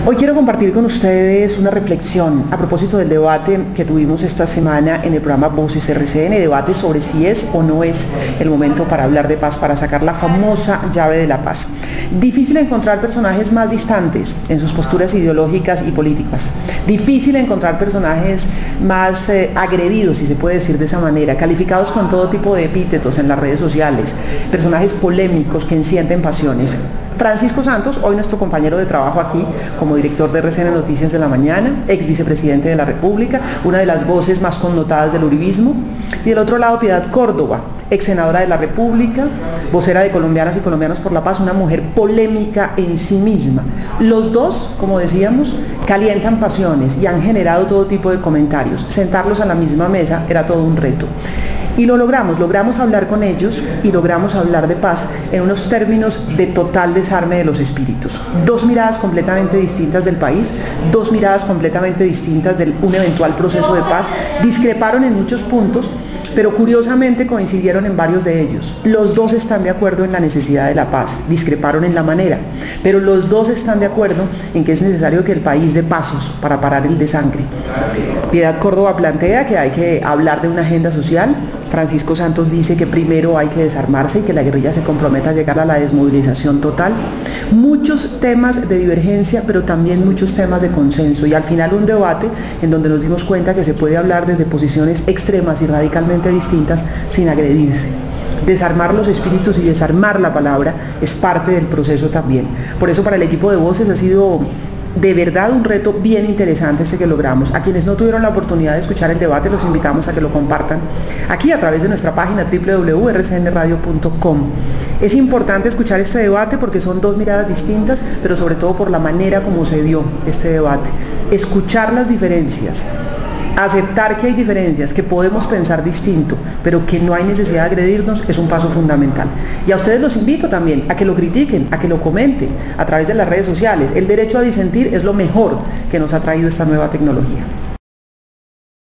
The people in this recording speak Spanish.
Hoy quiero compartir con ustedes una reflexión a propósito del debate que tuvimos esta semana en el programa Voces RCN, debate sobre si es o no es el momento para hablar de paz, para sacar la famosa llave de la paz. Difícil encontrar personajes más distantes en sus posturas ideológicas y políticas. Difícil encontrar personajes más agredidos, si se puede decir de esa manera, calificados con todo tipo de epítetos en las redes sociales, personajes polémicos que encienden pasiones. Francisco Santos, hoy nuestro compañero de trabajo aquí como director de RCN Noticias de la Mañana, ex vicepresidente de la República, una de las voces más connotadas del uribismo, y del otro lado Piedad Córdoba, ex senadora de la República, vocera de Colombianas y Colombianos por la Paz, una mujer polémica en sí misma. Los dos, como decíamos, calientan pasiones y han generado todo tipo de comentarios. Sentarlos a la misma mesa era todo un reto. Y lo logramos hablar con ellos y logramos hablar de paz en unos términos de total desarme de los espíritus. Dos miradas completamente distintas del país, dos miradas completamente distintas de un eventual proceso de paz, discreparon en muchos puntos, pero curiosamente coincidieron en varios de ellos. Los dos están de acuerdo en la necesidad de la paz, discreparon en la manera, pero los dos están de acuerdo en que es necesario que el país dé pasos para parar el desangre. Piedad Córdoba plantea que hay que hablar de una agenda social. Francisco Santos dice que primero hay que desarmarse y que la guerrilla se comprometa a llegar a la desmovilización total. Muchos temas de divergencia, pero también muchos temas de consenso, y al final un debate en donde nos dimos cuenta que se puede hablar desde posiciones extremas y radicalmente distintas sin agredirse. Desarmar los espíritus y desarmar la palabra es parte del proceso también. Por eso para el equipo de Voces ha sido de verdad un reto bien interesante este que logramos. A quienes no tuvieron la oportunidad de escuchar el debate, los invitamos a que lo compartan aquí a través de nuestra página www.rcnradio.com. Es importante escuchar este debate porque son dos miradas distintas, pero sobre todo por la manera como se dio este debate. Escuchar las diferencias, aceptar que hay diferencias, que podemos pensar distinto, pero que no hay necesidad de agredirnos, es un paso fundamental. Y a ustedes los invito también a que lo critiquen, a que lo comenten a través de las redes sociales. El derecho a disentir es lo mejor que nos ha traído esta nueva tecnología.